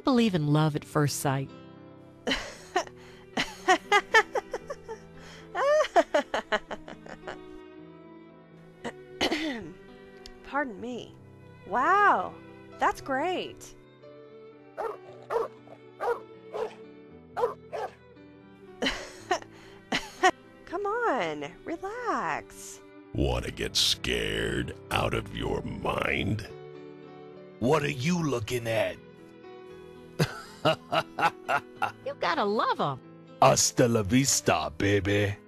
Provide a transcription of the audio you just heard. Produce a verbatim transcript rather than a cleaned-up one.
believe in love at first sight? Pardon me. Wow, that's great. Come on, relax. Want to get scared out of your mind? What are you looking at? You gotta love 'em. Hasta la vista, baby.